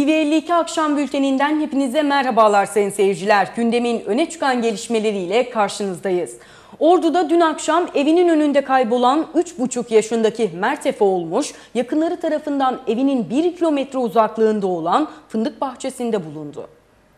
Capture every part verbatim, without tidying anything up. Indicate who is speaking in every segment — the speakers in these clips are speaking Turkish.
Speaker 1: T V elli iki akşam bülteninden hepinize merhabalar sayın seyirciler. Gündemin öne çıkan gelişmeleriyle karşınızdayız. Ordu'da dün akşam evinin önünde kaybolan üç buçuk yaşındaki Mert Efe Olmuş, yakınları tarafından evinin bir kilometre uzaklığında olan fındık bahçesinde bulundu.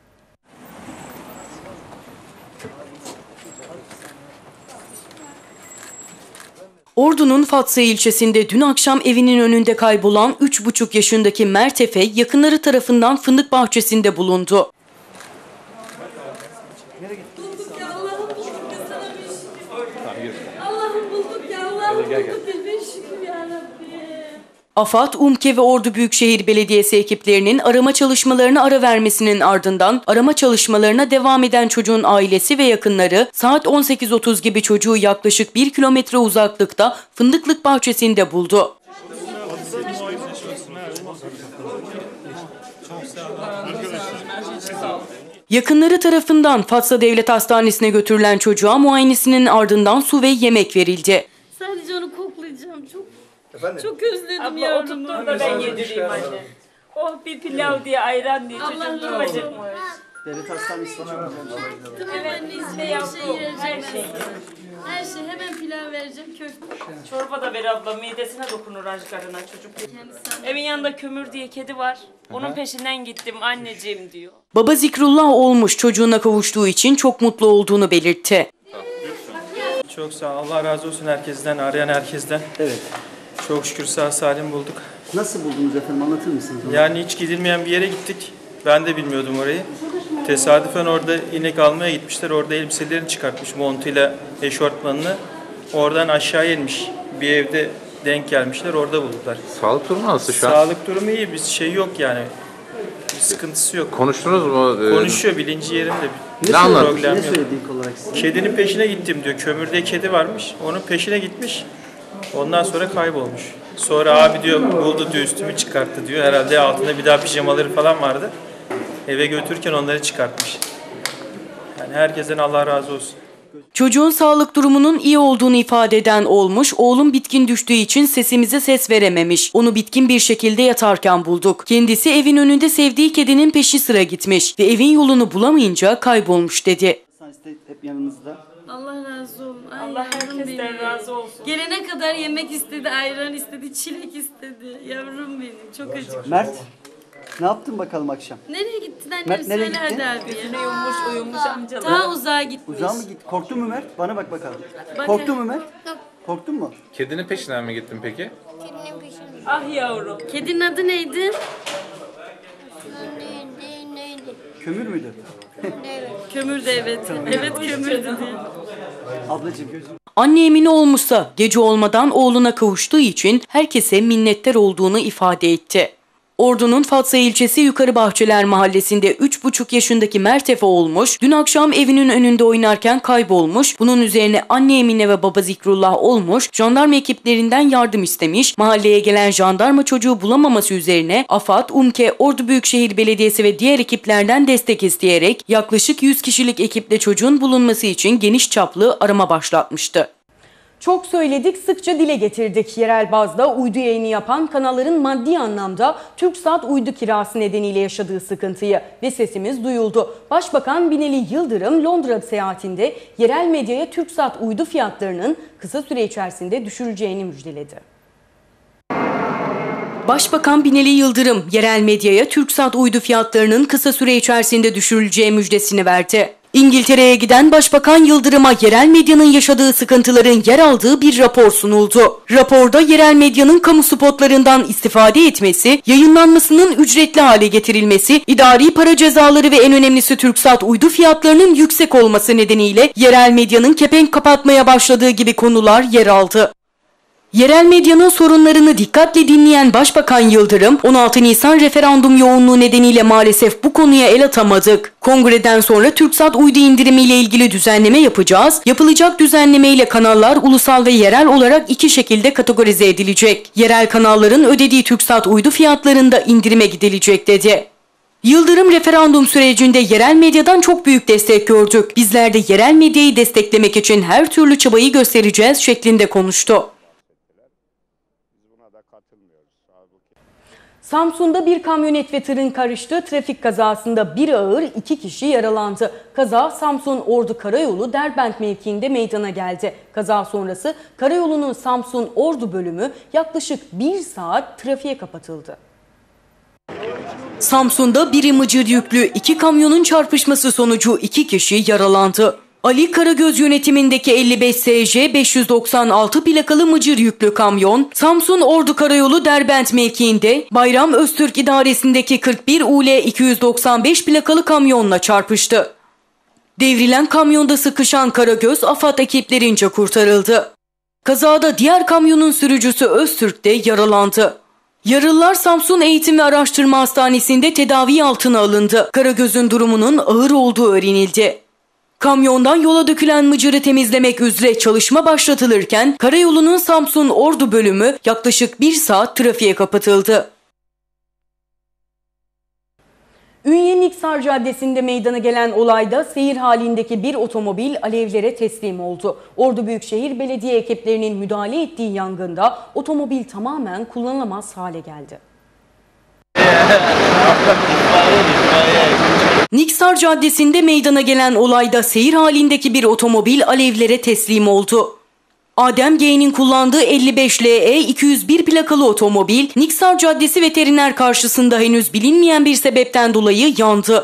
Speaker 1: Ordu'nun Fatsa ilçesinde dün akşam evinin önünde kaybolan üç buçuk yaşındaki Mert Efe yakınları tarafından fındık bahçesinde bulundu.
Speaker 2: Bulduk ya Allah'ım, bulduk ya sana bir şükür. Allah'ım bulduk ya Allah'ım, bulduk ya bir şükür ya Rabbi.
Speaker 1: AFAD, UMKE ve Ordu Büyükşehir Belediyesi ekiplerinin arama çalışmalarına ara vermesinin ardından arama çalışmalarına devam eden çocuğun ailesi ve yakınları saat on sekiz otuz gibi çocuğu yaklaşık bir kilometre uzaklıkta fındıklık bahçesinde buldu. Yakınları tarafından Fatsa Devlet Hastanesi'ne götürülen çocuğa muayenesinin ardından su ve yemek verildi.
Speaker 2: Sadece onu koklayacağım, çok
Speaker 3: Efendim?
Speaker 2: çok özledim
Speaker 4: Abla
Speaker 2: yavrumu.
Speaker 4: oturttur da ben yedireyim anne. Oh bir pilav diye ayran diye
Speaker 2: Allah
Speaker 4: çocuk
Speaker 2: razı
Speaker 4: durmayacakmış.
Speaker 3: Devlet hastanesine
Speaker 2: Tamam
Speaker 4: Evet,
Speaker 2: anneciğim,
Speaker 4: işte
Speaker 2: her
Speaker 4: yavrum,
Speaker 2: şeyi vereceğim
Speaker 4: her
Speaker 2: ben
Speaker 4: şey.
Speaker 2: sana. Her şey, hemen pilav vereceğim, köfte.
Speaker 4: Çorba da ver abla, midesine dokunur acıkarına çocuk.
Speaker 2: Kendisi
Speaker 4: Evin yanında Kömür diye kedi var. Onun peşinden gittim anneciğim diyor.
Speaker 1: Baba Zikrullah Olmuş çocuğuna kavuştuğu için çok mutlu olduğunu belirtti.
Speaker 5: Çok sağ ol. Allah razı olsun herkesten, arayan herkesten.
Speaker 3: Evet.
Speaker 5: Çok şükür sağ salim bulduk.
Speaker 3: Nasıl buldunuz efendim? Anlatır mısınız? onu?
Speaker 5: Yani hiç gidilmeyen bir yere gittik. Ben de bilmiyordum orayı. Tesadüfen orada inek almaya gitmişler. Orada elbiselerini çıkartmış montuyla eşortmanını. Oradan aşağı inmiş. Bir evde denk gelmişler. Orada buldular.
Speaker 6: Sağlık durumu nasıl şu an?
Speaker 5: Sağlık durumu iyi. Bir şey yok yani. Bir sıkıntısı yok.
Speaker 6: Konuştunuz mu? Ee,
Speaker 5: Konuşuyor, bilinci yerinde.
Speaker 3: Ne,
Speaker 5: Bir
Speaker 6: Ne anlattı?
Speaker 3: söyledi,
Speaker 5: problem
Speaker 3: ne
Speaker 5: yok.
Speaker 3: söyledi ilk olarak size?
Speaker 5: Kedinin peşine gittim diyor. Kömürde kedi varmış. Onun peşine gitmiş. Ondan sonra kaybolmuş. Sonra abi diyor buldu diyor, üstümü çıkarttı diyor. Herhalde altında bir daha pijamaları falan vardı. Eve götürürken onları çıkartmış. Yani herkesten Allah razı olsun.
Speaker 1: Çocuğun sağlık durumunun iyi olduğunu ifade eden Olmuş, oğlum bitkin düştüğü için sesimize ses verememiş. Onu bitkin bir şekilde yatarken bulduk. Kendisi evin önünde sevdiği kedinin peşi sıra gitmiş ve evin yolunu bulamayınca kaybolmuş dedi.
Speaker 3: Hastanesi hep yanınızda.
Speaker 2: Allah razı olsun. Ay,
Speaker 4: Allah
Speaker 2: yavrum
Speaker 4: herkesten
Speaker 2: benim.
Speaker 4: razı olsun.
Speaker 2: Gelene kadar yemek istedi, ayran istedi, çilek istedi. Yavrum benim, çok acık.
Speaker 3: Mert, ne yaptın bakalım akşam?
Speaker 2: Nereye gittin annem?
Speaker 3: Mert, nereye
Speaker 2: Söylerdi
Speaker 3: gitti?
Speaker 2: abi.
Speaker 4: Gözüne yummuş uyumuş amcalar.
Speaker 2: Ta uzağa gitmiş.
Speaker 3: Uzağa mı git? Korktun mu Mert? Bana bak bakalım.
Speaker 2: Bak-
Speaker 3: Korktun mu Mert? Korktun mu?
Speaker 6: Kedinin peşinden mi gittin peki?
Speaker 4: Ah yavrum.
Speaker 2: Kedinin adı neydi?
Speaker 7: Neydi, neydi?
Speaker 3: Kömür müydü?
Speaker 2: Kömür de evet. Evet kömür dedi.
Speaker 3: Ablacığım gözüm.
Speaker 1: Anne Emine Olmuşsa gece olmadan oğluna kavuştuğu için herkese minnettar olduğunu ifade etti. Ordu'nun Fatsa ilçesi Yukarı Bahçeler mahallesinde üç buçuk yaşındaki Mert Efe Olmuş, dün akşam evinin önünde oynarken kaybolmuş. Bunun üzerine anne Emine ve baba Zikrullah Olmuş, jandarma ekiplerinden yardım istemiş. Mahalleye gelen jandarma çocuğu bulamaması üzerine AFAD, UMKE, Ordu Büyükşehir Belediyesi ve diğer ekiplerden destek isteyerek yaklaşık yüz kişilik ekiple çocuğun bulunması için geniş çaplı arama başlatmıştı. Çok söyledik, sıkça dile getirdik. Yerel bazda uydu yayını yapan kanalların maddi anlamda TürkSat uydu kirası nedeniyle yaşadığı sıkıntıyı ve sesimiz duyuldu. Başbakan Binali Yıldırım Londra seyahatinde yerel medyaya TürkSat uydu fiyatlarının kısa süre içerisinde düşürüleceğini müjdeledi. Başbakan Binali Yıldırım yerel medyaya TürkSat uydu fiyatlarının kısa süre içerisinde düşürüleceği müjdesini verdi. İngiltere'ye giden Başbakan Yıldırım'a yerel medyanın yaşadığı sıkıntıların yer aldığı bir rapor sunuldu. Raporda yerel medyanın kamu spotlarından istifade etmesi, yayınlanmasının ücretli hale getirilmesi, idari para cezaları ve en önemlisi TürkSat uydu fiyatlarının yüksek olması nedeniyle yerel medyanın kepenk kapatmaya başladığı gibi konular yer aldı. Yerel medyanın sorunlarını dikkatle dinleyen Başbakan Yıldırım, on altı Nisan referandum yoğunluğu nedeniyle maalesef bu konuya el atamadık. Kongreden sonra TürkSat uydu indirimiyle ilgili düzenleme yapacağız. Yapılacak düzenlemeyle kanallar ulusal ve yerel olarak iki şekilde kategorize edilecek. Yerel kanalların ödediği TürkSat uydu fiyatlarında indirime gidilecek dedi. Yıldırım referandum sürecinde yerel medyadan çok büyük destek gördük. Bizler de yerel medyayı desteklemek için her türlü çabayı göstereceğiz şeklinde konuştu. Samsun'da bir kamyonet ve tırın karıştığı trafik kazasında bir ağır iki kişi yaralandı. Kaza Samsun-Ordu Karayolu Derbent mevkiinde meydana geldi. Kaza sonrası karayolunun Samsun-Ordu bölümü yaklaşık bir saat trafiğe kapatıldı. Samsun'da biri mıcır yüklü iki kamyonun çarpışması sonucu iki kişi yaralandı. Ali Karagöz yönetimindeki elli beş S J beş yüz doksan altı plakalı mıcır yüklü kamyon, Samsun-Ordu Karayolu Derbent mevkiinde Bayram Öztürk idaresindeki kırk bir U L iki yüz doksan beş plakalı kamyonla çarpıştı. Devrilen kamyonda sıkışan Karagöz, AFAD ekiplerince kurtarıldı. Kazada diğer kamyonun sürücüsü Öztürk de yaralandı. Yaralılar Samsun Eğitim ve Araştırma Hastanesi'nde tedavi altına alındı. Karagöz'ün durumunun ağır olduğu öğrenildi. Kamyondan yola dökülen mıcırı temizlemek üzere çalışma başlatılırken karayolunun Samsun-Ordu bölümü yaklaşık bir saat trafiğe kapatıldı. Ünye Niksar Caddesi'nde meydana gelen olayda seyir halindeki bir otomobil alevlere teslim oldu. Ordu Büyükşehir Belediye ekiplerinin müdahale ettiği yangında otomobil tamamen kullanılamaz hale geldi. Niksar Caddesi'nde meydana gelen olayda seyir halindeki bir otomobil alevlere teslim oldu. Adem G'nin kullandığı elli beş L E iki yüz bir plakalı otomobil, Niksar Caddesi veteriner karşısında henüz bilinmeyen bir sebepten dolayı yandı.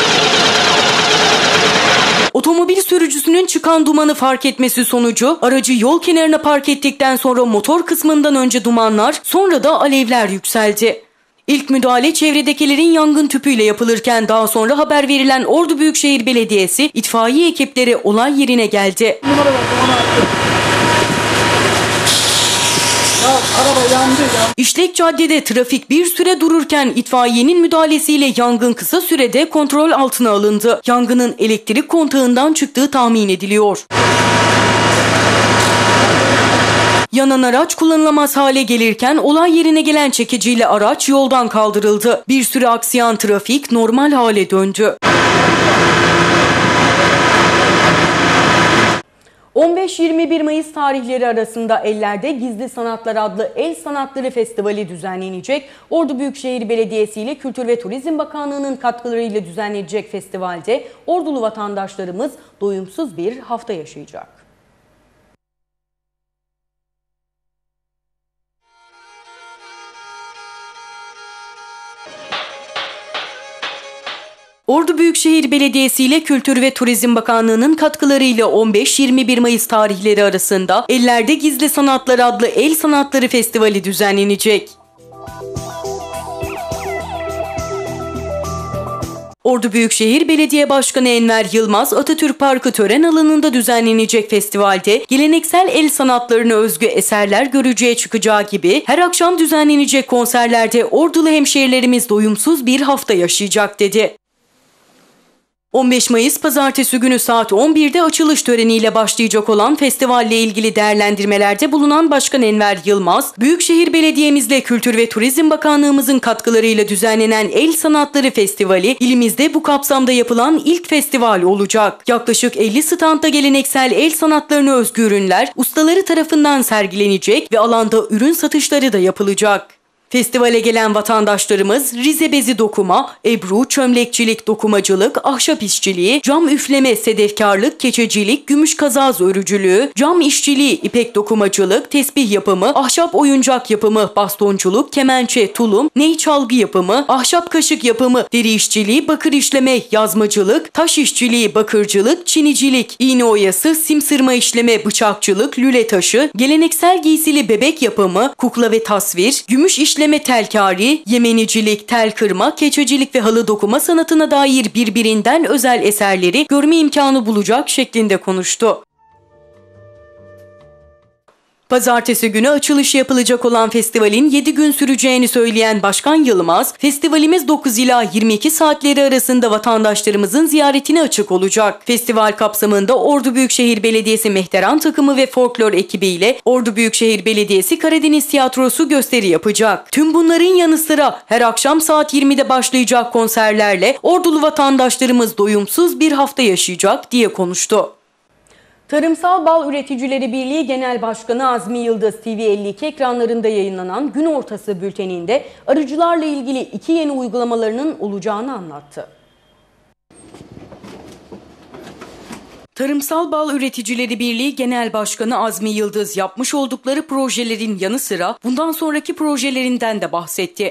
Speaker 1: Otomobil sürücüsünün çıkan dumanı fark etmesi sonucu aracı yol kenarına park ettikten sonra motor kısmından önce dumanlar, sonra da alevler yükseldi. İlk müdahale çevredekilerin yangın tüpüyle yapılırken daha sonra haber verilen Ordu Büyükşehir Belediyesi itfaiye ekipleri olay yerine geldi. İşlek caddede trafik bir süre dururken itfaiyenin müdahalesiyle yangın kısa sürede kontrol altına alındı. Yangının elektrik kontağından çıktığı tahmin ediliyor. Yanan araç kullanılamaz hale gelirken olay yerine gelen çekiciyle araç yoldan kaldırıldı. Bir süre aksayan trafik normal hale döndü. on beş yirmi bir Mayıs tarihleri arasında Ellerde Gizli Sanatlar adlı El Sanatları Festivali düzenlenecek. Ordu Büyükşehir Belediyesi ile Kültür ve Turizm Bakanlığı'nın katkılarıyla düzenlenecek festivalde Ordulu vatandaşlarımız doyumsuz bir hafta yaşayacak. Ordu Büyükşehir Belediyesi ile Kültür ve Turizm Bakanlığı'nın katkılarıyla on beş yirmi bir Mayıs tarihleri arasında Ellerde Gizli Sanatlar adlı El Sanatları Festivali düzenlenecek. Ordu Büyükşehir Belediye Başkanı Enver Yılmaz, Atatürk Parkı tören alanında düzenlenecek festivalde geleneksel el sanatlarına özgü eserler görücüye çıkacağı gibi her akşam düzenlenecek konserlerde Ordulu hemşehrilerimiz doyumsuz bir hafta yaşayacak dedi. on beş Mayıs Pazartesi günü saat on birde açılış töreniyle başlayacak olan festivalle ilgili değerlendirmelerde bulunan Başkan Enver Yılmaz, Büyükşehir Belediye'mizle Kültür ve Turizm Bakanlığımızın katkılarıyla düzenlenen El Sanatları Festivali, ilimizde bu kapsamda yapılan ilk festival olacak. Yaklaşık elli standta geleneksel el sanatlarına özgü ürünler ustaları tarafından sergilenecek ve alanda ürün satışları da yapılacak. Festivale gelen vatandaşlarımız Rize bezi dokuma, ebru, çömlekçilik, dokumacılık, ahşap işçiliği, cam üfleme, sedefkarlık, keçecilik, gümüş kazaz örücülüğü, cam işçiliği, ipek dokumacılık, tesbih yapımı, ahşap oyuncak yapımı, bastonculuk, kemençe, tulum, ney çalgı yapımı, ahşap kaşık yapımı, deri işçiliği, bakır işleme, yazmacılık, taş işçiliği, bakırcılık, çinicilik, iğne oyası, simsırma işleme, bıçakçılık, lüle taşı, geleneksel giysili bebek yapımı, kukla ve tasvir, gümüş işleme, İşleme telkari, yemenicilik, tel kırma, keçecilik ve halı dokuma sanatına dair birbirinden özel eserleri görme imkanı bulacak şeklinde konuştu. Pazartesi günü açılışı yapılacak olan festivalin yedi gün süreceğini söyleyen Başkan Yılmaz, festivalimiz dokuz ila yirmi iki saatleri arasında vatandaşlarımızın ziyaretine açık olacak. Festival kapsamında Ordu Büyükşehir Belediyesi Mehteran takımı ve folklor ekibiyle Ordu Büyükşehir Belediyesi Karadeniz Tiyatrosu gösteri yapacak. Tüm bunların yanı sıra her akşam saat yirmide başlayacak konserlerle Ordulu vatandaşlarımız doyumsuz bir hafta yaşayacak diye konuştu. Tarımsal Bal Üreticileri Birliği Genel Başkanı Azmi Yıldız T V elli iki ekranlarında yayınlanan Gün Ortası bülteninde arıcılarla ilgili iki yeni uygulamalarının olacağını anlattı. Tarımsal Bal Üreticileri Birliği Genel Başkanı Azmi Yıldız yapmış oldukları projelerin yanı sıra bundan sonraki projelerinden de bahsetti.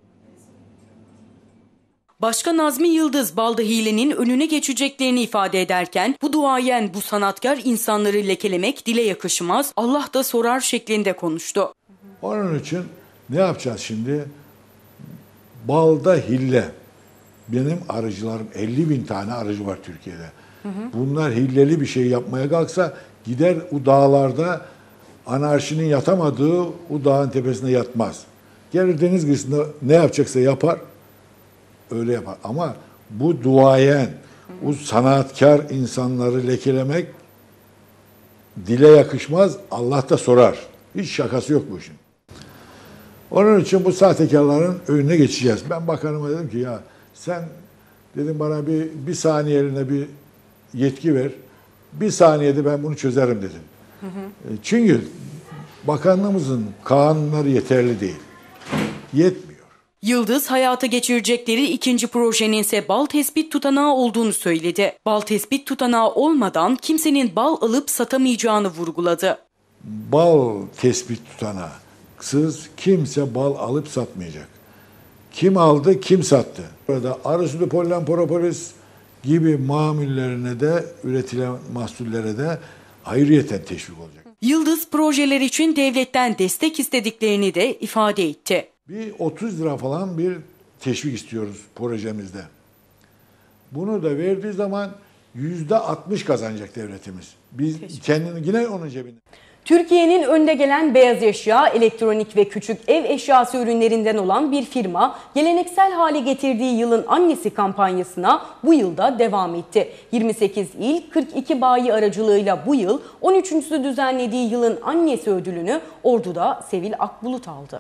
Speaker 1: Başkan Azmi Yıldız balda hilenin önüne geçeceklerini ifade ederken bu duayen, bu sanatkar insanları lekelemek dile yakışmaz, Allah da sorar şeklinde konuştu.
Speaker 7: Onun için ne yapacağız şimdi? Balda hille. Benim arıcılarım elli bin tane arıcı var Türkiye'de. Hı hı. Bunlar hilleli bir şey yapmaya kalksa gider o dağlarda anarşinin yatamadığı o dağın tepesine yatmaz. Gelir deniz kıyısında ne yapacaksa yapar. Öyle yapar. Ama bu duayen, o sanatkar insanları lekelemek dile yakışmaz, Allah da sorar. Hiç şakası yok bu işin. Onun için bu sahtekarların önüne geçeceğiz. Ben bakanıma dedim ki ya sen dedim bana bir, bir saniyeliğine bir yetki ver. Bir saniyede ben bunu çözerim dedim. Hı hı. Çünkü bakanlığımızın kanunları yeterli değil. Yetmiyor.
Speaker 1: Yıldız hayata geçirecekleri ikinci projenin ise bal tespit tutanağı olduğunu söyledi. Bal tespit tutanağı olmadan kimsenin bal alıp satamayacağını vurguladı.
Speaker 7: Bal tespit tutanağısız kimse bal alıp satmayacak. Kim aldı, kim sattı. Burada arı sütü, pollen, propolis gibi mamullerine de üretilen mahsullere de ayrıyeten teşvik olacak.
Speaker 1: Yıldız projeler için devletten destek istediklerini de ifade etti.
Speaker 7: Bir otuz lira falan bir teşvik istiyoruz projemizde. Bunu da verdiği zaman yüzde altmış kazanacak devletimiz. Biz teşvik. Kendini yine onun cebinde.
Speaker 1: Türkiye'nin önde gelen beyaz eşya, elektronik ve küçük ev eşyası ürünlerinden olan bir firma, geleneksel hale getirdiği Yılın Annesi kampanyasına bu yılda devam etti. yirmi sekiz il, kırk iki bayi aracılığıyla bu yıl on üçüncüsü düzenlediği Yılın Annesi ödülünü Ordu'da Sevil Akbulut aldı.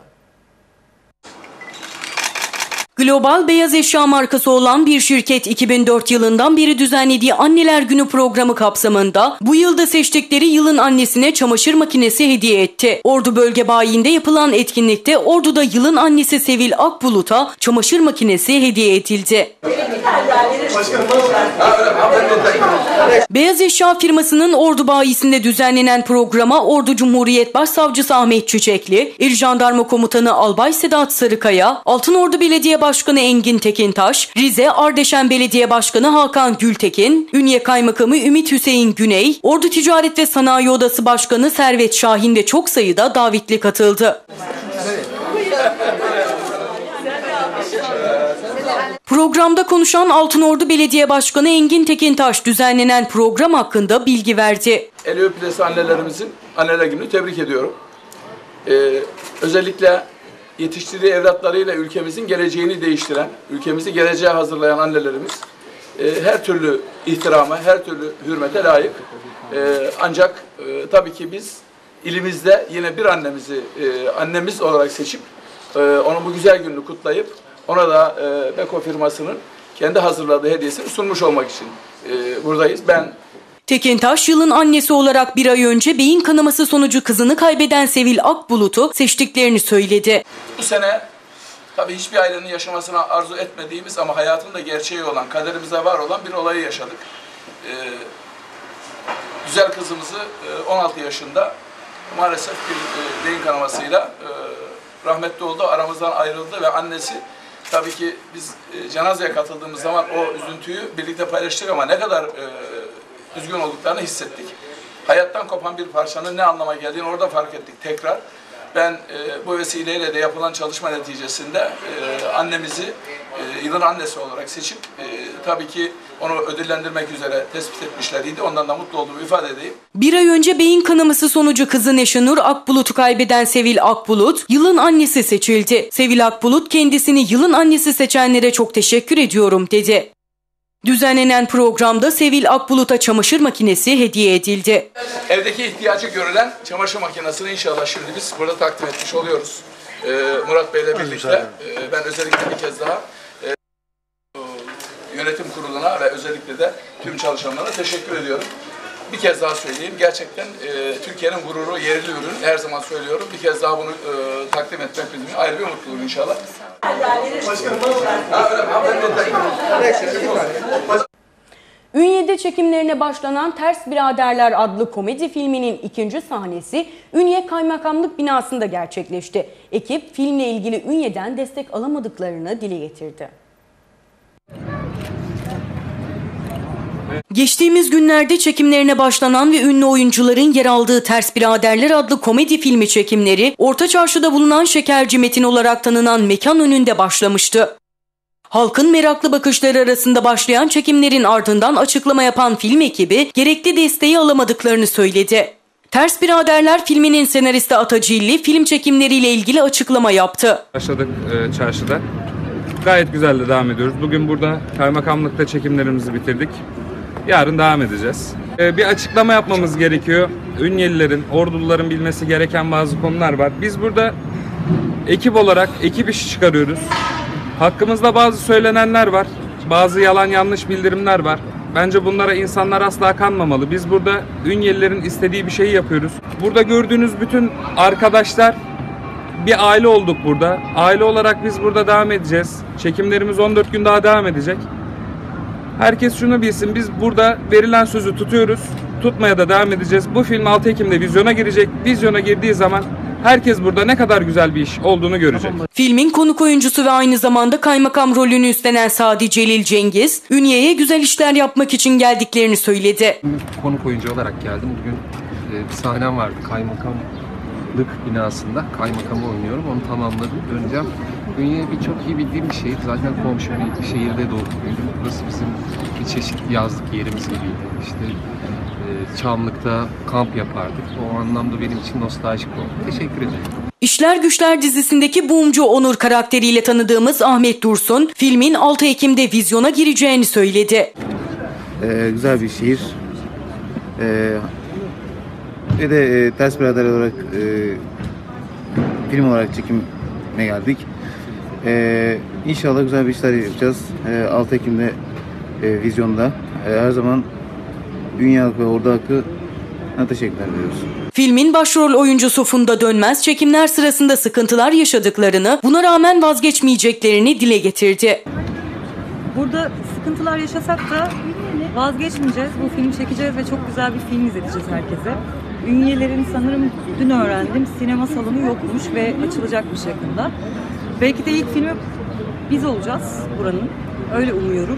Speaker 1: Global beyaz eşya markası olan bir şirket iki bin dört yılından beri düzenlediği Anneler Günü programı kapsamında bu yılda seçtikleri yılın annesine çamaşır makinesi hediye etti. Ordu Bölge Bayi'nde yapılan etkinlikte Ordu'da yılın annesi Sevil Akbulut'a çamaşır makinesi hediye edildi. Beyaz eşya firmasının Ordu Bayisi'nde düzenlenen programa Ordu Cumhuriyet Başsavcısı Ahmet Çiçekli, İl Jandarma Komutanı Albay Sedat Sarıkaya, Altınordu Belediye Başkanı Engin Tekintaş, Rize Ardeşen Belediye Başkanı Hakan Gültekin, Ünye Kaymakamı Ümit Hüseyin Güney, Ordu Ticaret ve Sanayi Odası Başkanı Servet Şahin de çok sayıda davetli katıldı. Programda konuşan Altınordu Belediye Başkanı Engin Tekintaş düzenlenen program hakkında bilgi verdi.
Speaker 8: El öpülesi annelerimizin Anneler Günü'nü tebrik ediyorum. Ee, özellikle yetiştirdiği evlatlarıyla ülkemizin geleceğini değiştiren, ülkemizi geleceğe hazırlayan annelerimiz e, her türlü ihtirama, her türlü hürmete layık. E, ancak e, tabii ki biz ilimizde yine bir annemizi e, annemiz olarak seçip e, onun bu güzel gününü kutlayıp ona da e, Beko firmasının kendi hazırladığı hediyesini sunmuş olmak için e, buradayız. Ben
Speaker 1: Tekintaş, yılın annesi olarak bir ay önce beyin kanaması sonucu kızını kaybeden Sevil Akbulut'u seçtiklerini söyledi.
Speaker 8: Bu sene tabii hiçbir ailenin yaşamasını arzu etmediğimiz ama hayatın da gerçeği olan, kaderimize var olan bir olayı yaşadık. Ee, güzel kızımızı on altı yaşında maalesef bir e, beyin kanamasıyla e, rahmetli oldu, aramızdan ayrıldı ve annesi tabii ki biz e, cenazeye katıldığımız zaman o üzüntüyü birlikte paylaştık ama ne kadar e, üzgün olduklarını hissettik. Hayattan kopan bir parçanın ne anlama geldiğini orada fark ettik tekrar. Ben e, bu vesileyle de yapılan çalışma neticesinde e, annemizi e, yılın annesi olarak seçip e, tabii ki onu ödüllendirmek üzere tespit etmişleriydi. Ondan da mutlu olduğumu ifade edeyim.
Speaker 1: Bir ay önce beyin kanaması sonucu kızı Neşenur Akbulut'u kaybeden Sevil Akbulut, yılın annesi seçildi. Sevil Akbulut kendisini yılın annesi seçenlere çok teşekkür ediyorum dedi. Düzenlenen programda Sevil Akbulut'a çamaşır makinesi hediye edildi.
Speaker 8: Evdeki ihtiyacı görülen çamaşır makinesini inşallah şimdi biz burada takdim etmiş oluyoruz. Ee, Murat Bey'le birlikte e, ben özellikle bir kez daha e, yönetim kuruluna ve özellikle de tüm çalışanlara teşekkür ediyorum. bir kez daha söyleyeyim. Gerçekten e, Türkiye'nin gururu, yerli ürün. Her zaman söylüyorum. Bir kez daha bunu e, takdim etmek bizim için ayrı bir mutluluk inşallah.
Speaker 1: Ünye'de çekimlerine başlanan Ters Biraderler adlı komedi filminin ikinci sahnesi Ünye Kaymakamlık binasında gerçekleşti. Ekip filmle ilgili Ünye'den destek alamadıklarını dile getirdi. Geçtiğimiz günlerde çekimlerine başlanan ve ünlü oyuncuların yer aldığı Ters Biraderler adlı komedi filmi çekimleri Orta Çarşı'da bulunan Şekerci Metin olarak tanınan mekan önünde başlamıştı. Halkın meraklı bakışları arasında başlayan çekimlerin ardından açıklama yapan film ekibi gerekli desteği alamadıklarını söyledi. Ters Biraderler filminin senaristi Atacilli film çekimleriyle ilgili açıklama yaptı.
Speaker 9: Başladık e, çarşıda. Gayet güzel de devam ediyoruz. Bugün burada kaymakamlıkta çekimlerimizi bitirdik. Yarın devam edeceğiz. E, bir açıklama yapmamız gerekiyor. Ünyelilerin, Orduluların bilmesi gereken bazı konular var. Biz burada ekip olarak ekip işi çıkarıyoruz. Hakkımızda bazı söylenenler var. Bazı yalan yanlış bildirimler var. Bence bunlara insanlar asla kanmamalı. Biz burada Ünyelilerin istediği bir şeyi yapıyoruz. Burada gördüğünüz bütün arkadaşlar bir aile olduk burada. Aile olarak biz burada devam edeceğiz. Çekimlerimiz on dört gün daha devam edecek. Herkes şunu bilsin, biz burada verilen sözü tutuyoruz. Tutmaya da devam edeceğiz. Bu film altı Ekim'de vizyona girecek. Vizyona girdiği zaman herkes burada ne kadar güzel bir iş olduğunu görecek.
Speaker 1: Filmin konuk oyuncusu ve aynı zamanda kaymakam rolünü üstlenen Sadi Celil Cengiz, Ünye'ye güzel işler yapmak için geldiklerini söyledi.
Speaker 10: Konuk oyuncu olarak geldim. Bugün bir sahnem vardı kaymakamlık binasında. Kaymakamı oynuyorum. Onu tamamladım. Döneceğim. Ünye bir çok iyi bildiğim bir şehir. Zaten komşu bir şehirde doğup büyüdüm. Burası bizim bir çeşit yazlık yerimiz gibiydi. İşte Çamlık'ta kamp yapardık. O anlamda benim için nostaljik oldu. Teşekkür ederim.
Speaker 1: İşler Güçler dizisindeki Bumcu Onur karakteriyle tanıdığımız Ahmet Dursun, filmin altı Ekim'de vizyona gireceğini söyledi.
Speaker 11: Ee, güzel bir şiir. Ee, ve de e, Ters Biraderler olarak e, film olarak çekime geldik. Ee, İnşallah güzel bir işler yapacağız. Ee, altı Ekim'de e, vizyonda. E, her zaman Dünya halkı ve ordu halkına teşekkürler ediyoruz.
Speaker 1: Filmin başrol oyuncusu Funda Dönmez çekimler sırasında sıkıntılar yaşadıklarını, buna rağmen vazgeçmeyeceklerini dile getirdi.
Speaker 12: Burada sıkıntılar yaşasak da vazgeçmeyeceğiz. Bu filmi çekeceğiz ve çok güzel bir film izleteceğiz herkese. Ünyelerin sanırım dün öğrendim sinema salonu yokmuş ve açılacakmış yakında. Belki de ilk filmi biz olacağız buranın. Öyle umuyorum.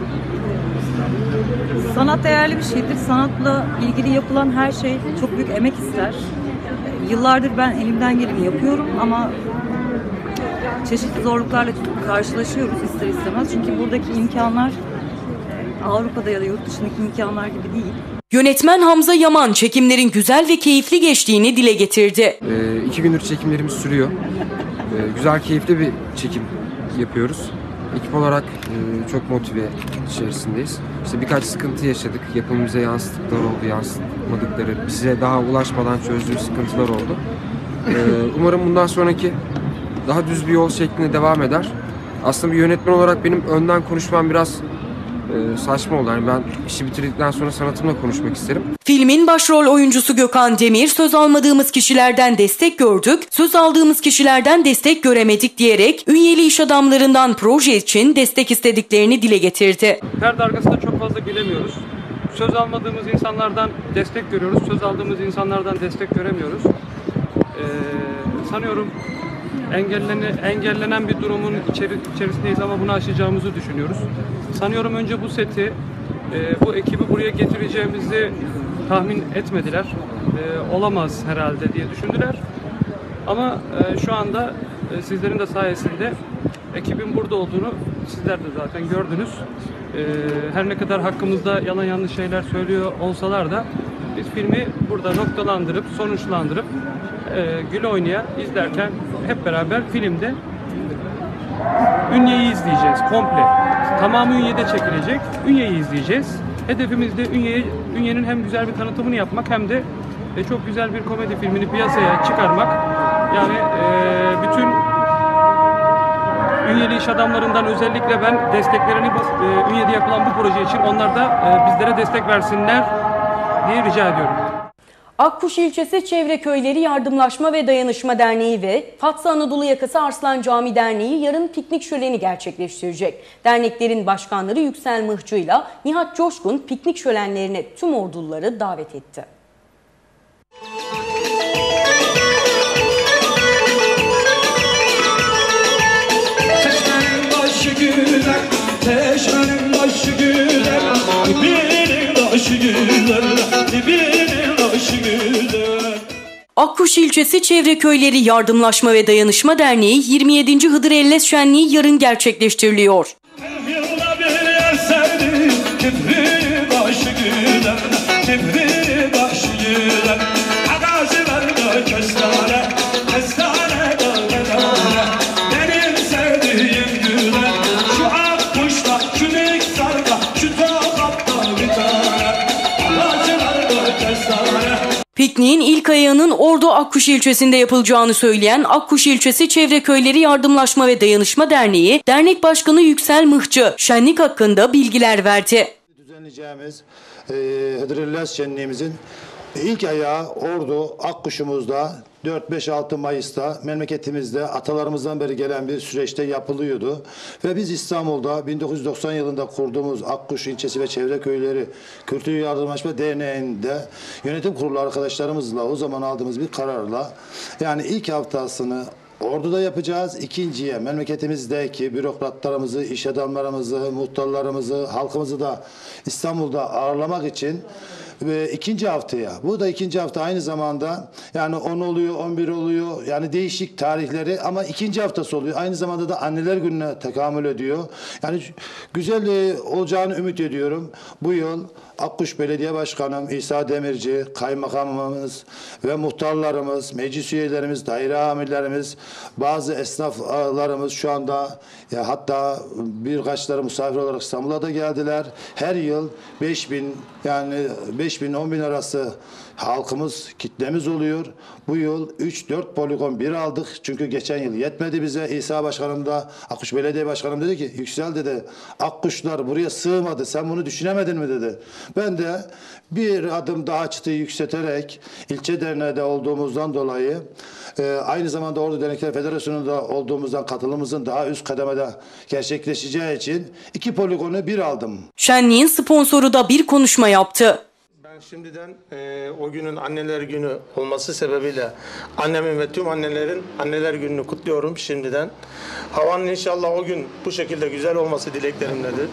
Speaker 12: Sanat değerli bir şeydir. Sanatla ilgili yapılan her şey çok büyük emek ister. Yıllardır ben elimden geleni yapıyorum ama çeşitli zorluklarla karşılaşıyoruz ister istemez. Çünkü buradaki imkanlar Avrupa'da ya da yurt dışındaki imkanlar gibi değil.
Speaker 1: Yönetmen Hamza Yaman çekimlerin güzel ve keyifli geçtiğini dile getirdi.
Speaker 10: E, iki gündür çekimlerimiz sürüyor. E, güzel, keyifli bir çekim yapıyoruz. Ekip olarak e, çok motive içerisindeyiz. İşte birkaç sıkıntı yaşadık. Yapımımıza yansıttıkları oldu, yansıtmadıkları, bize daha ulaşmadan çözdüğü sıkıntılar oldu. E, umarım bundan sonraki daha düz bir yol şeklinde devam eder. Aslında bir yönetmen olarak benim önden konuşmam biraz e, saçma oldu. Yani ben işi bitirdikten sonra sanatımla konuşmak isterim.
Speaker 1: Filmin başrol oyuncusu Gökhan Demir, söz almadığımız kişilerden destek gördük, söz aldığımız kişilerden destek göremedik diyerek Ünyeli iş adamlarından proje için destek istediklerini dile getirdi.
Speaker 9: Perde arkasında çok fazla bilemiyoruz. Söz almadığımız insanlardan destek görüyoruz, söz aldığımız insanlardan destek göremiyoruz. Ee, sanıyorum engellene, engellenen bir durumun içeri, içerisindeyiz ama bunu aşacağımızı düşünüyoruz. Sanıyorum önce bu seti, e, bu ekibi buraya getireceğimizi tahmin etmediler. E, olamaz herhalde diye düşündüler. Ama e, şu anda e, sizlerin de sayesinde ekibin burada olduğunu sizler de zaten gördünüz. E, her ne kadar hakkımızda yalan yanlış şeyler söylüyor olsalar da biz filmi burada noktalandırıp, sonuçlandırıp e, güle oynaya izlerken hep beraber filmde Ünye'yi izleyeceğiz komple. Tamamı Ünye'de çekilecek. Ünye'yi izleyeceğiz. Hedefimiz de Ünye'ye, Ünye'nin hem güzel bir tanıtımını yapmak hem de e, çok güzel bir komedi filmini piyasaya çıkarmak. Yani e, bütün Ünyeli iş adamlarından özellikle ben desteklerini bu, e, Ünye'de yapılan bu proje için onlar da e, bizlere destek versinler
Speaker 13: diye rica ediyorum.
Speaker 1: Akkuş ilçesi Çevre Köyleri Yardımlaşma ve Dayanışma Derneği ve Fatsa Anadolu Yakası Arslan Cami Derneği yarın piknik şöleni gerçekleştirecek. Derneklerin başkanları Yüksel Mıhçı ile Nihat Coşkun piknik şölenlerine tüm orduluları davet etti.
Speaker 14: Çeşmenin başı güler, çeşmenin başı güler, dibinin başı güler, dibinin başı güler.
Speaker 1: Akkuş ilçesi Çevre Köyleri Yardımlaşma ve Dayanışma Derneği yirmi yedinci Hıdır Ellez Şenliği yarın gerçekleştiriliyor.
Speaker 14: Yılda bir yer sevdi, dibinin başı güler, dibinin başı güler. Agaziler de kestane, kestane de bedane. Benim sevdiğim güler, şu Akkuş'ta, şu Niksar'da, şu Tokat'ta bir tane. Agaziler de kestane.
Speaker 1: Pikniğin ilk ayağının Ordu Akkuş ilçesinde yapılacağını söyleyen Akkuş ilçesi Çevre Köyleri Yardımlaşma ve Dayanışma Derneği Dernek Başkanı Yüksel Mıhçı şenlik hakkında bilgiler verdi.
Speaker 15: Düzenleyeceğimiz e, Hıdır Ellez Şenliğimizin ilk ayağı Ordu Akkuş'umuzda dört beş altı Mayıs'ta memleketimizde atalarımızdan beri gelen bir süreçte yapılıyordu. Ve biz İstanbul'da bin dokuz yüz doksan yılında kurduğumuz Akkuş ilçesi ve Çevre Köyleri Kültür Yardımlaşma Derneği'nde yönetim kurulu arkadaşlarımızla o zaman aldığımız bir kararla yani ilk haftasını Ordu'da yapacağız. İkinciye memleketimizdeki bürokratlarımızı, iş adamlarımızı, muhtarlarımızı, halkımızı da İstanbul'da ağırlamak için ve ikinci haftaya. Bu da ikinci hafta aynı zamanda yani on oluyor, on bir oluyor. Yani değişik tarihleri ama ikinci haftası oluyor. Aynı zamanda da Anneler Günü'ne tekamül ediyor. Yani güzel olacağını ümit ediyorum. Bu yıl Akkuş Belediye Başkanım İsa Demirci, kaymakamımız ve muhtarlarımız, meclis üyelerimiz, daire amirlerimiz, bazı esnaflarımız şu anda ya hatta birkaçları misafir olarak İstanbul'a da geldiler. Her yıl beş bin yani beş bin on bin arası halkımız, kitlemiz oluyor. Bu yıl üç dört poligon bir aldık. Çünkü geçen yıl yetmedi bize. İsa Başkanım da Akkuş Belediye Başkanım dedi ki Yüksel dedi Akkuşlar buraya sığmadı. Sen bunu düşünemedin mi dedi. Ben de bir adım daha çıtayı yükselterek ilçe derneğinde olduğumuzdan dolayı e, aynı zamanda Ordu Dernekler Federasyonu'nda olduğumuzdan katılımımızın daha üst kademede gerçekleşeceği için iki poligonu bir aldım.
Speaker 1: Şenliğin sponsoru da bir konuşma yaptı.
Speaker 16: Ben şimdiden e, o günün Anneler Günü olması sebebiyle annemin ve tüm annelerin Anneler Günü'nü kutluyorum şimdiden. Havanın inşallah o gün bu şekilde güzel olması dileklerimledir.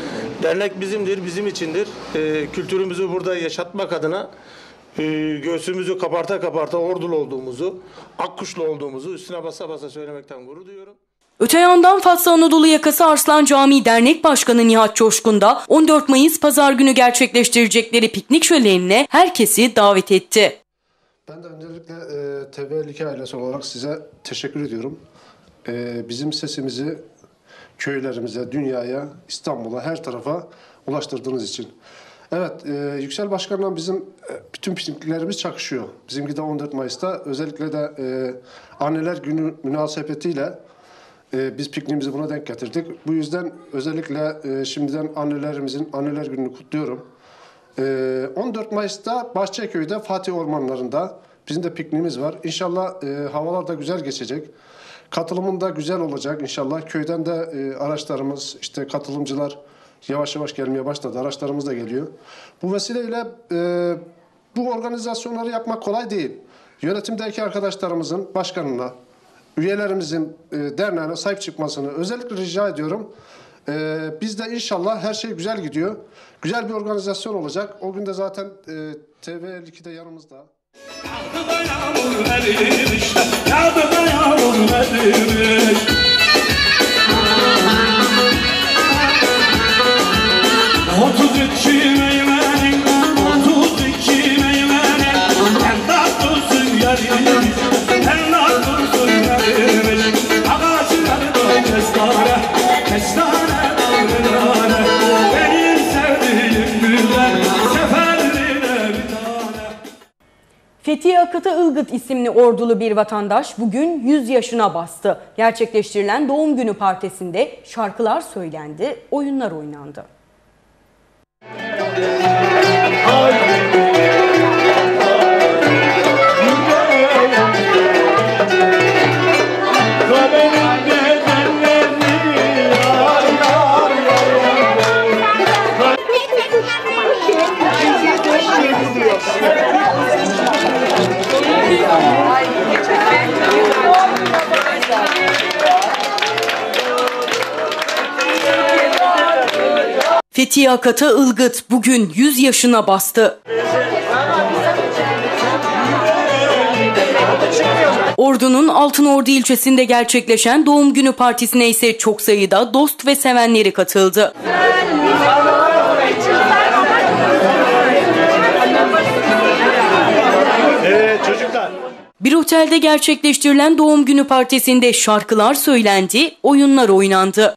Speaker 16: Dernek bizimdir, bizim içindir. E, kültürümüzü burada yaşatmak adına e, göğsümüzü kaparta kaparta Ordulu olduğumuzu, Akkuşlu olduğumuzu üstüne basa basa söylemekten gurur duyuyorum.
Speaker 1: Öte yandan Fatsa Anadolu Yakası Arslan Camii Dernek Başkanı Nihat Coşkun da on dört Mayıs Pazar günü gerçekleştirecekleri piknik şölenine herkesi davet etti.
Speaker 17: Ben de öncelikle e, T V elli iki ailesi olarak size teşekkür ediyorum. E, bizim sesimizi köylerimize, dünyaya, İstanbul'a, her tarafa ulaştırdığınız için. Evet, e, Yüksel Başkan'la bizim e, bütün pikniklerimiz çakışıyor. Bizimki de on dört Mayıs'ta özellikle de e, Anneler Günü münasebetiyle Ee, biz pikniğimizi buna denk getirdik. Bu yüzden özellikle e, şimdiden annelerimizin Anneler Günü'nü kutluyorum. Ee, on dört Mayıs'ta Bahçeköy'de Fatih Ormanları'nda bizim de pikniğimiz var. İnşallah e, havalar da güzel geçecek. Katılımın da güzel olacak inşallah. Köyden de e, araçlarımız, işte katılımcılar yavaş yavaş gelmeye başladı. Araçlarımız da geliyor. Bu vesileyle e, bu organizasyonları yapmak kolay değil. Yönetimdeki arkadaşlarımızın başkanına, üyelerimizin e, derneğine sahip çıkmasını özellikle rica ediyorum. E, bizde inşallah her şey güzel gidiyor. Güzel bir organizasyon olacak. O gün de zaten e, T V elli iki'de yanımızda.
Speaker 14: Yağdı da yağmur erimiş, yağdı da yağmur erimiş. Otuz iki meyvenin, otuz iki meyvenin, en tatlısı yeriymiş, en tatlısı yeriymiş. Ağaçlar da kestane, kestane dalgaları, benim sevdiğim güzel, seferine bir tane.
Speaker 1: Fethiye Akıtı Ilgıt isimli ordulu bir vatandaş bugün yüz yaşına bastı. Gerçekleştirilen doğum günü partisinde şarkılar söylendi, oyunlar oynandı.
Speaker 14: Ay.
Speaker 1: Fethiye Akata Ilgıt bugün yüz yaşına bastı. Ordu'nun Altınordu ilçesinde gerçekleşen doğum günü partisine ise çok sayıda dost ve sevenleri katıldı.
Speaker 15: Evet çocuklar.
Speaker 1: Bir otelde gerçekleştirilen doğum günü partisinde şarkılar söylendi, oyunlar oynandı.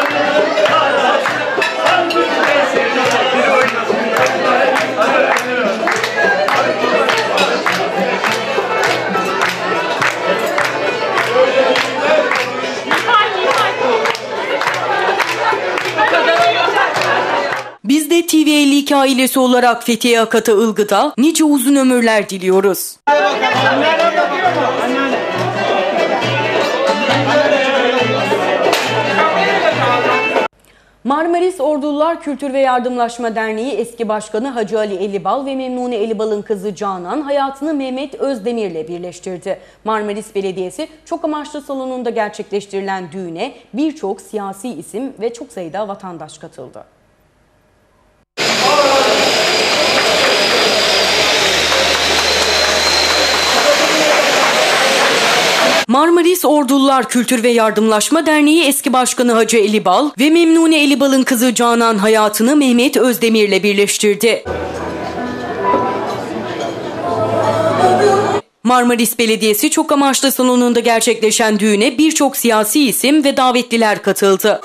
Speaker 1: Biz de T V elli iki ailesi olarak Fethiye Akata Ilgıt'a nice uzun ömürler diliyoruz. Marmaris Ordulular Kültür ve Yardımlaşma Derneği eski başkanı Hacı Ali Elibal ve Memnune Elibal'ın kızı Canan hayatını Mehmet Özdemir'le birleştirdi. Marmaris Belediyesi çok amaçlı salonunda gerçekleştirilen düğüne birçok siyasi isim ve çok sayıda vatandaş katıldı. Marmaris Ordulular Kültür ve Yardımlaşma Derneği eski başkanı Hacı Elibal ve Memnune Elibal'ın kızı Canan hayatını Mehmet Özdemir'le birleştirdi. Marmaris Belediyesi çok amaçlı salonunda gerçekleşen düğüne birçok siyasi isim ve davetliler katıldı.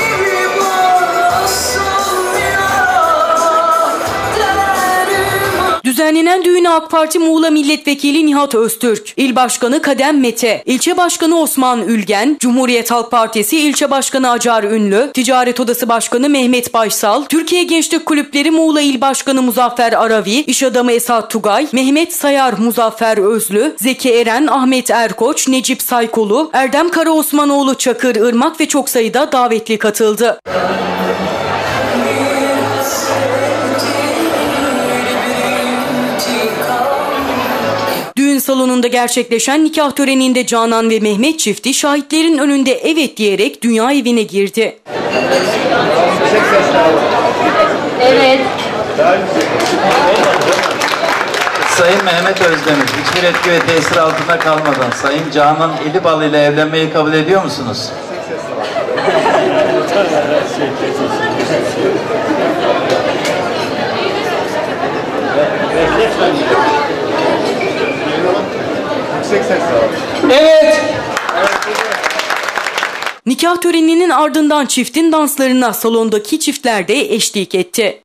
Speaker 1: Düzenlenen düğüne AK Parti Muğla Milletvekili Nihat Öztürk, İl Başkanı Kadem Mete, İlçe Başkanı Osman Ülgen, Cumhuriyet Halk Partisi İlçe Başkanı Acar Ünlü, Ticaret Odası Başkanı Mehmet Başsal, Türkiye Gençlik Kulüpleri Muğla İl Başkanı Muzaffer Aravi, İş Adamı Esat Tugay, Mehmet Sayar Muzaffer Özlü, Zeki Eren, Ahmet Erkoç, Necip Saykolu, Erdem Karaosmanoğlu Çakır Irmak ve çok sayıda davetli katıldı. Düğün salonunda gerçekleşen nikah töreninde Canan ve Mehmet çifti şahitlerin önünde evet diyerek dünya evine girdi.
Speaker 13: Evet. Sayın Mehmet Özdemir, hiçbir etki ve tesir altında kalmadan Sayın Canan Elibal ile evlenmeyi kabul ediyor musunuz?
Speaker 1: Evet. Nikah töreninin ardından çiftin danslarına salondaki çiftler de eşlik etti.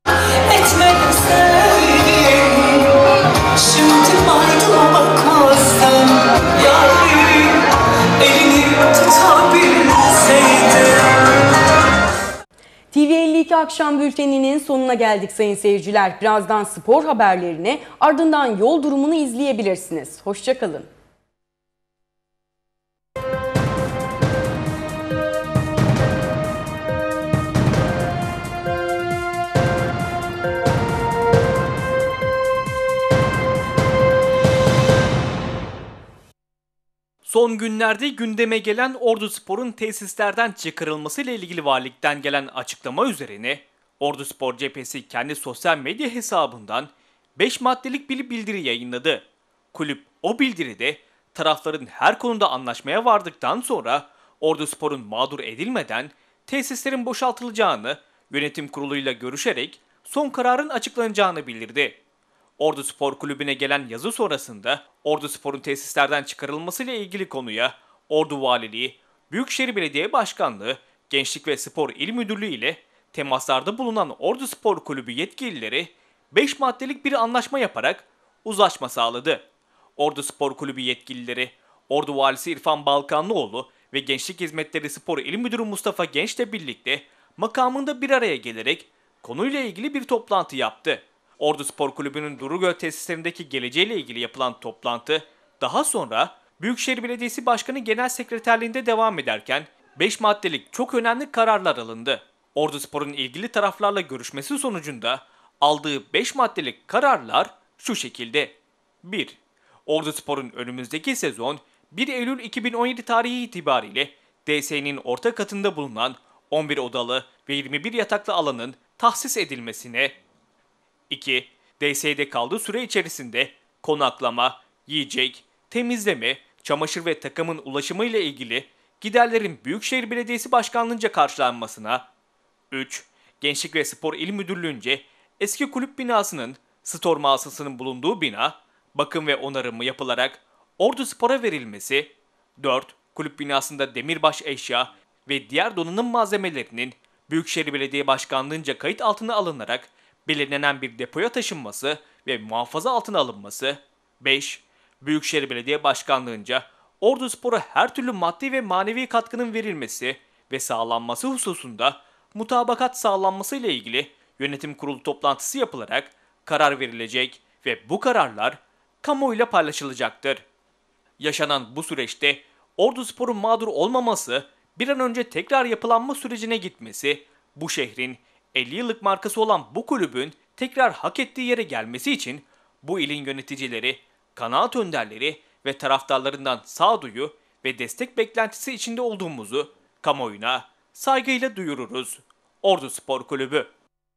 Speaker 1: T V elli iki akşam bülteninin sonuna geldik sayın seyirciler. Birazdan spor haberlerini, ardından yol durumunu izleyebilirsiniz. Hoşça kalın.
Speaker 18: Son günlerde gündeme gelen Orduspor'un tesislerden çıkarılması ile ilgili valilikten gelen açıklama üzerine Orduspor cephesi kendi sosyal medya hesabından beş maddelik bir bildiri yayınladı. Kulüp o bildiride tarafların her konuda anlaşmaya vardıktan sonra Orduspor'un mağdur edilmeden tesislerin boşaltılacağını, yönetim kuruluyla görüşerek son kararın açıklanacağını bildirdi. Orduspor Kulübü'ne gelen yazı sonrasında Orduspor'un tesislerden çıkarılmasıyla ilgili konuya Ordu Valiliği, Büyükşehir Belediye Başkanlığı, Gençlik ve Spor İl Müdürlüğü ile temaslarda bulunan Orduspor Kulübü yetkilileri beş maddelik bir anlaşma yaparak uzlaşma sağladı. Orduspor Kulübü yetkilileri Ordu Valisi İrfan Balkanlıoğlu ve Gençlik Hizmetleri Spor İl Müdürü Mustafa Genç'le birlikte makamında bir araya gelerek konuyla ilgili bir toplantı yaptı. Orduspor Kulübü'nün Durugöl tesislerindeki geleceğiyle ilgili yapılan toplantı daha sonra Büyükşehir Belediyesi Başkanı Genel Sekreterliğinde devam ederken beş maddelik çok önemli kararlar alındı. Orduspor'un ilgili taraflarla görüşmesi sonucunda aldığı beş maddelik kararlar şu şekilde. bir. Orduspor'un önümüzdeki sezon bir Eylül iki bin on yedi tarihi itibariyle D S'nin orta katında bulunan on bir odalı ve yirmi bir yataklı alanın tahsis edilmesine. iki. D S E'de kaldığı süre içerisinde konaklama, yiyecek, temizleme, çamaşır ve takımın ulaşımı ile ilgili giderlerin Büyükşehir Belediyesi Başkanlığı'nca karşılanmasına. üç. Gençlik ve Spor İl Müdürlüğü'nce eski kulüp binasının Stor mağazasının bulunduğu bina bakım ve onarımı yapılarak Ordu Spor'a verilmesi. dört. Kulüp binasında demirbaş eşya ve diğer donanım malzemelerinin Büyükşehir Belediye Başkanlığı'nca kayıt altına alınarak belirlenen bir depoya taşınması ve muhafaza altına alınması. beş. Büyükşehir Belediye Başkanlığı'nca Ordu Spor'a her türlü maddi ve manevi katkının verilmesi ve sağlanması hususunda mutabakat sağlanması ile ilgili yönetim kurulu toplantısı yapılarak karar verilecek ve bu kararlar kamuoyuyla paylaşılacaktır. Yaşanan bu süreçte Ordu Spor'un mağdur olmaması, bir an önce tekrar yapılanma sürecine gitmesi, bu şehrin elli yıllık markası olan bu kulübün tekrar hak ettiği yere gelmesi için bu ilin yöneticileri, kanaat önderleri ve taraftarlarından sağduyu ve destek beklentisi içinde olduğumuzu kamuoyuna saygıyla duyururuz. Ordu Spor Kulübü.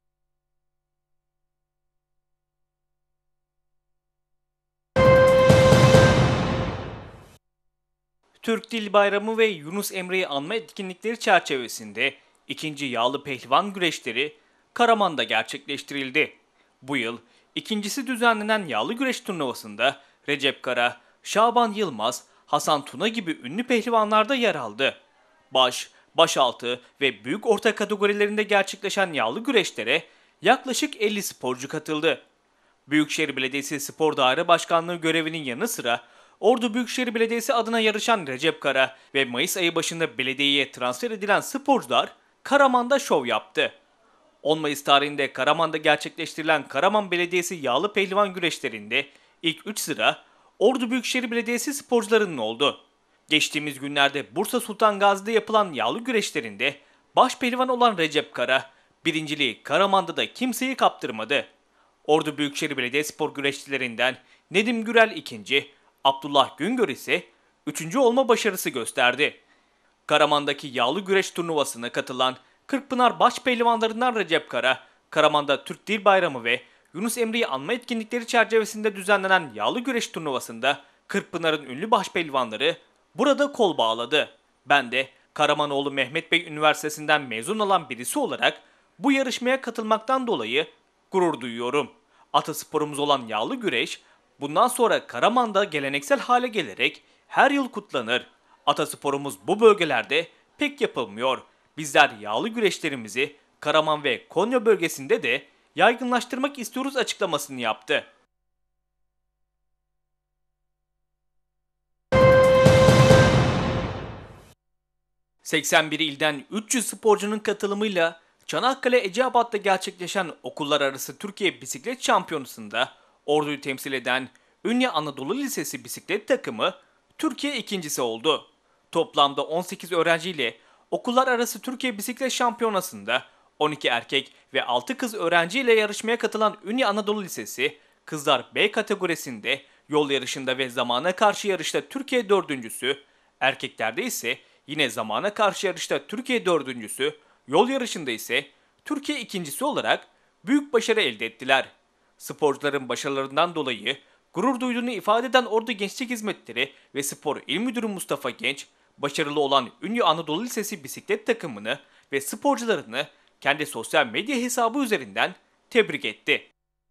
Speaker 18: Türk Dil Bayramı ve Yunus Emre'yi anma etkinlikleri çerçevesinde ikinci yağlı pehlivan güreşleri Karaman'da gerçekleştirildi. Bu yıl ikincisi düzenlenen yağlı güreş turnuvasında Recep Kara, Şaban Yılmaz, Hasan Tuna gibi ünlü pehlivanlar da yer aldı. Baş, başaltı ve büyük orta kategorilerinde gerçekleşen yağlı güreşlere yaklaşık elli sporcu katıldı. Büyükşehir Belediyesi Spor Daire Başkanlığı görevinin yanı sıra Ordu Büyükşehir Belediyesi adına yarışan Recep Kara ve Mayıs ayı başında belediyeye transfer edilen sporcular Karaman'da şov yaptı. on Mayıs tarihinde Karaman'da gerçekleştirilen Karaman Belediyesi yağlı pehlivan güreşlerinde ilk üç sıra Ordu Büyükşehir Belediyesi sporcularının oldu. Geçtiğimiz günlerde Bursa Sultan Gazi'de yapılan yağlı güreşlerinde baş pehlivan olan Recep Kara, birinciliği Karaman'da da kimseyi kaptırmadı. Ordu Büyükşehir Belediyespor güreşçilerinden Nedim Gürel ikinci, Abdullah Güngör ise üçüncü olma başarısı gösterdi. Karaman'daki yağlı güreş turnuvasına katılan Kırkpınar baş pehlivanlarından Recep Kara, Karaman'da Türk Dil Bayramı ve Yunus Emre'yi anma etkinlikleri çerçevesinde düzenlenen yağlı güreş turnuvasında Kırkpınar'ın ünlü baş pehlivanları burada kol bağladı. Ben de Karamanoğlu Mehmet Bey Üniversitesi'nden mezun olan birisi olarak bu yarışmaya katılmaktan dolayı gurur duyuyorum. Atasporumuz olan yağlı güreş bundan sonra Karaman'da geleneksel hale gelerek her yıl kutlanır. Atasporumuz bu bölgelerde pek yapılmıyor. Bizler yağlı güreşlerimizi Karaman ve Konya bölgesinde de yaygınlaştırmak istiyoruz açıklamasını yaptı. seksen bir ilden üç yüz sporcunun katılımıyla Çanakkale Eceabat'ta gerçekleşen okullar arası Türkiye Bisiklet Şampiyonası'nda Ordu'yu temsil eden Ünye Anadolu Lisesi bisiklet takımı Türkiye ikincisi oldu. Toplamda on sekiz öğrenciyle okullar arası Türkiye Bisiklet Şampiyonası'nda on iki erkek ve altı kız öğrenciyle yarışmaya katılan Ünye Anadolu Lisesi, kızlar B kategorisinde yol yarışında ve zamana karşı yarışta Türkiye dördüncüsü, erkeklerde ise yine zamana karşı yarışta Türkiye dördüncüsü, yol yarışında ise Türkiye ikincisi olarak büyük başarı elde ettiler. Sporcuların başarılarından dolayı gurur duyduğunu ifade eden Ordu Gençlik Hizmetleri ve Spor İl Müdürü Mustafa Genç, başarılı olan Ünye Anadolu Lisesi bisiklet takımını ve sporcularını kendi sosyal medya hesabı üzerinden tebrik etti.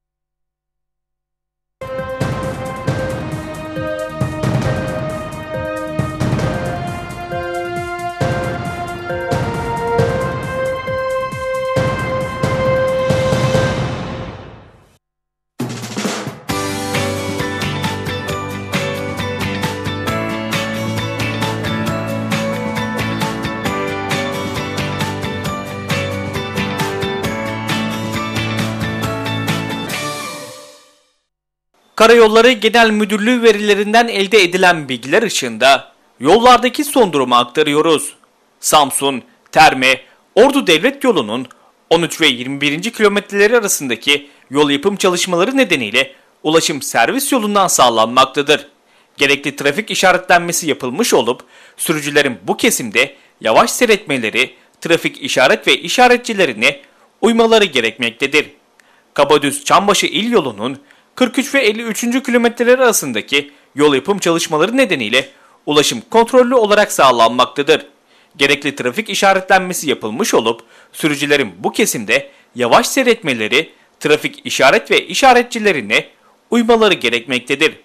Speaker 18: Karayolları Genel Müdürlüğü verilerinden elde edilen bilgiler ışığında yollardaki son durumu aktarıyoruz. Samsun, Terme, Ordu Devlet Yolu'nun on üç ve yirmi birinci kilometreleri arasındaki yol yapım çalışmaları nedeniyle ulaşım servis yolundan sağlanmaktadır. Gerekli trafik işaretlenmesi yapılmış olup sürücülerin bu kesimde yavaş seyretmeleri, trafik işaret ve işaretçilerine uymaları gerekmektedir. Kabadüz-Çambaşı il yolunun kırk üç ve elli üçüncü kilometreleri arasındaki yol yapım çalışmaları nedeniyle ulaşım kontrollü olarak sağlanmaktadır. Gerekli trafik işaretlenmesi yapılmış olup sürücülerin bu kesimde yavaş seyretmeleri, trafik işaret ve işaretçilerine uymaları gerekmektedir.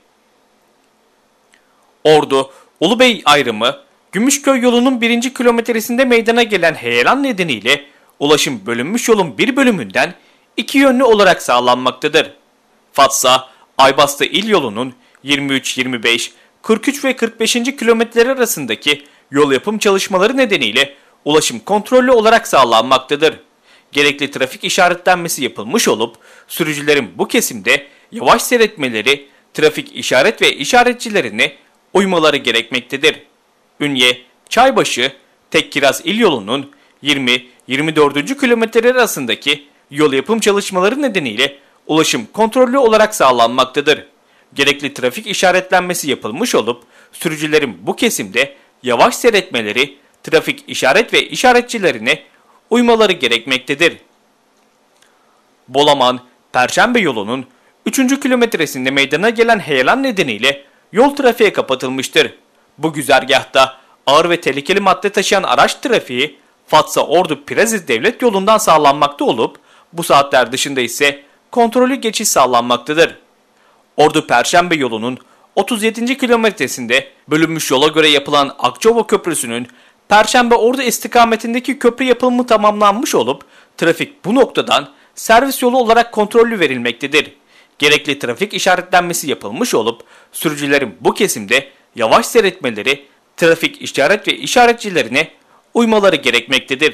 Speaker 18: Ordu, Ulubey ayrımı, Gümüşköy yolunun birinci kilometresinde meydana gelen heyelan nedeniyle ulaşım bölünmüş yolun bir bölümünden iki yönlü olarak sağlanmaktadır. Fatsa, Aybastı il yolunun yirmi üç, yirmi beş, kırk üç ve kırk beşinci kilometreleri arasındaki yol yapım çalışmaları nedeniyle ulaşım kontrollü olarak sağlanmaktadır. Gerekli trafik işaretlenmesi yapılmış olup sürücülerin bu kesimde yavaş seyretmeleri, trafik işaret ve işaretçilerine uymaları gerekmektedir. Ünye, Çaybaşı, Tekkiraz il yolunun yirmi yirmi dördüncü kilometreleri arasındaki yol yapım çalışmaları nedeniyle ulaşım kontrollü olarak sağlanmaktadır. Gerekli trafik işaretlenmesi yapılmış olup sürücülerin bu kesimde yavaş seyretmeleri, trafik işaret ve işaretçilerine uymaları gerekmektedir. Bolaman, Perşembe yolunun üçüncü kilometresinde meydana gelen heyelan nedeniyle yol trafiğe kapatılmıştır. Bu güzergahta ağır ve tehlikeli madde taşıyan araç trafiği Fatsa-Ordu-Piraziz devlet yolundan sağlanmakta olup bu saatler dışında ise kontrollü geçiş sağlanmaktadır. Ordu-Perşembe yolunun otuz yedinci kilometresinde bölünmüş yola göre yapılan Akçova Köprüsü'nün Perşembe-Ordu istikametindeki köprü yapımı tamamlanmış olup trafik bu noktadan servis yolu olarak kontrollü verilmektedir. Gerekli trafik işaretlenmesi yapılmış olup sürücülerin bu kesimde yavaş seyretmeleri, trafik işaret ve işaretçilerine uymaları gerekmektedir.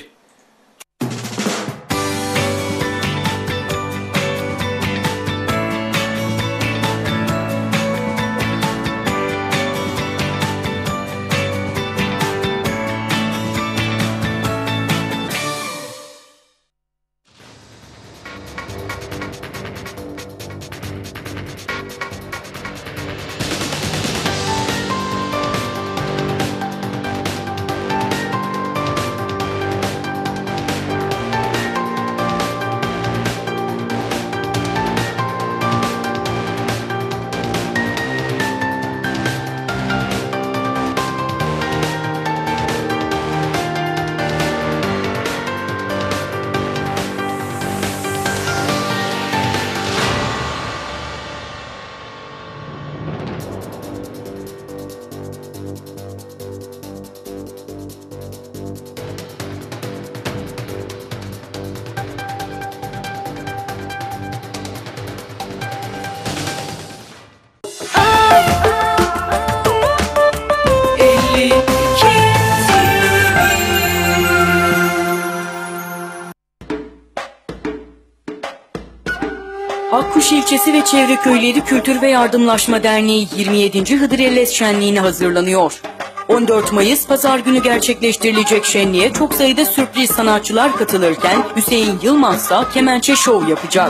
Speaker 1: Akkuş ilçesi ve çevre köyleri Kültür ve Yardımlaşma Derneği yirmi yedinci Hıdrellez Şenliği'ne hazırlanıyor. on dört Mayıs Pazar günü gerçekleştirilecek şenliğe çok sayıda sürpriz sanatçılar katılırken Hüseyin Yılmaz ise kemençe şov yapacak.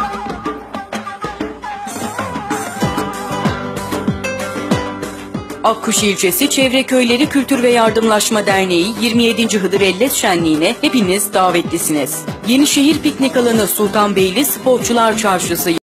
Speaker 1: Akkuş ilçesi Çevre Köyleri Kültür ve Yardımlaşma Derneği yirmi yedinci Hıdrellez Şenliği'ne hepiniz davetlisiniz. Yenişehir Piknik Alanı Sultanbeyli Sporcular Çarşısı